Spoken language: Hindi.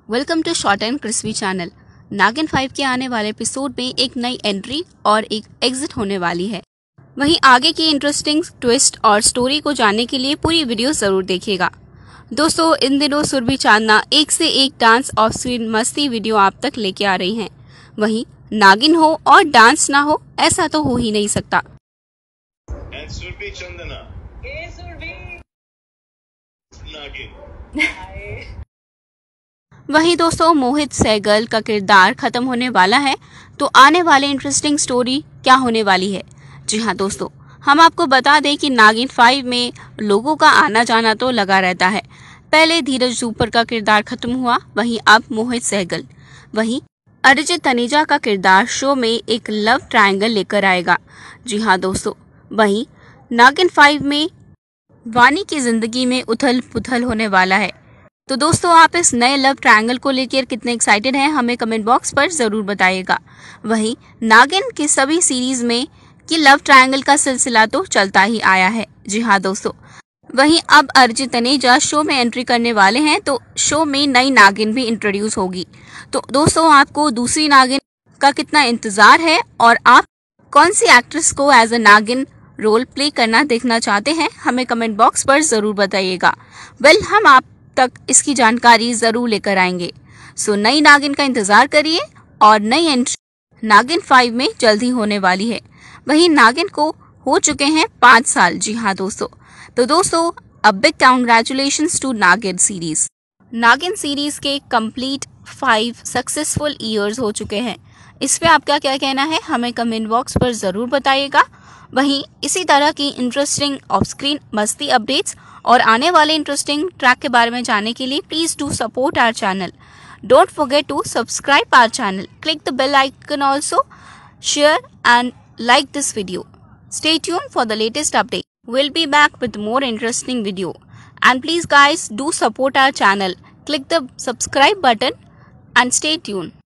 Welcome to short and crispy channel. Naagin 5 के आने वाले एपिसोड में एक नई एंट्री और एक एग्जिट होने वाली है। वहीं आगे की इंटरेस्टिंग ट्विस्ट और स्टोरी को जानने के लिए पूरी वीडियो जरूर देखिएगा। दोस्तों, इन दिनों सुरभि चांदना एक से एक डांस और स्वीट मस्ती वीडियो आप तक लेके आ रही हैं। वहीं नागिन हो और डांस ना हो, ऐसा तो हो ही नहीं सकता। सुरभि चंदना वहीं दोस्तों, मोहित सहगल का किरदार खत्म होने वाला है, तो आने वाले इंटरेस्टिंग स्टोरी क्या होने वाली है। जी हाँ दोस्तों, हम आपको बता दें कि नागिन 5 में लोगों का आना जाना तो लगा रहता है। पहले धीरज ऊपर का किरदार खत्म हुआ, वहीं अब मोहित सहगल। वहीं अरिजीत तनेजा का किरदार शो में एक लव ट्रायंगल लेकर आएगा। जी हाँ दोस्तों, वहीं नागिन 5 में वानी की जिंदगी में उथल पुथल होने वाला है। तो दोस्तों, आप इस नए लव ट्रायंगल को लेकर कितने एक्साइटेड हैं, हमें कमेंट बॉक्स पर जरूर बताइएगा। वहीं नागिन की सभी सीरीज में ये लव ट्रायंगल का सिलसिला तो चलता ही आया है। जी हाँ दोस्तों, वहीं अब अरिजीत तनेजा शो में एंट्री करने वाले हैं, तो शो में नई नागिन भी इंट्रोड्यूस होगी। तो दोस्तों, आपको दूसरी नागिन का कितना इंतजार है और आप कौन सी एक्ट्रेस को एज अ नागिन रोल प्ले करना देखना चाहते हैं, हमें कमेंट बॉक्स पर जरूर बताइएगा। हम आप तक इसकी जानकारी जरूर लेकर आएंगे। सो नई नागिन का इंतजार करिए और नई एंट्री नागिन 5 में जल्द ही होने वाली है। वहीं नागिन को हो चुके हैं 5 साल। जी हाँ दोस्तों, तो दोस्तों a big congratulations to Naagin series. Naagin series के कंप्लीट 5 सक्सेसफुल ईयर्स हो चुके हैं। इस पे आपका क्या कहना है, हमें कमेंट बॉक्स पर जरूर बताइएगा। वहीं इसी तरह की इंटरेस्टिंग ऑफ स्क्रीन मस्ती अपडेट्स और आने वाले इंटरेस्टिंग ट्रैक के बारे में जानने के लिए please do support our channel. Don't forget to subscribe our channel, click the bell icon also, share and like this video. Stay tuned for the latest update. We'll be back with more interesting video. And please guys, do support our channel. Click the subscribe button and stay tuned.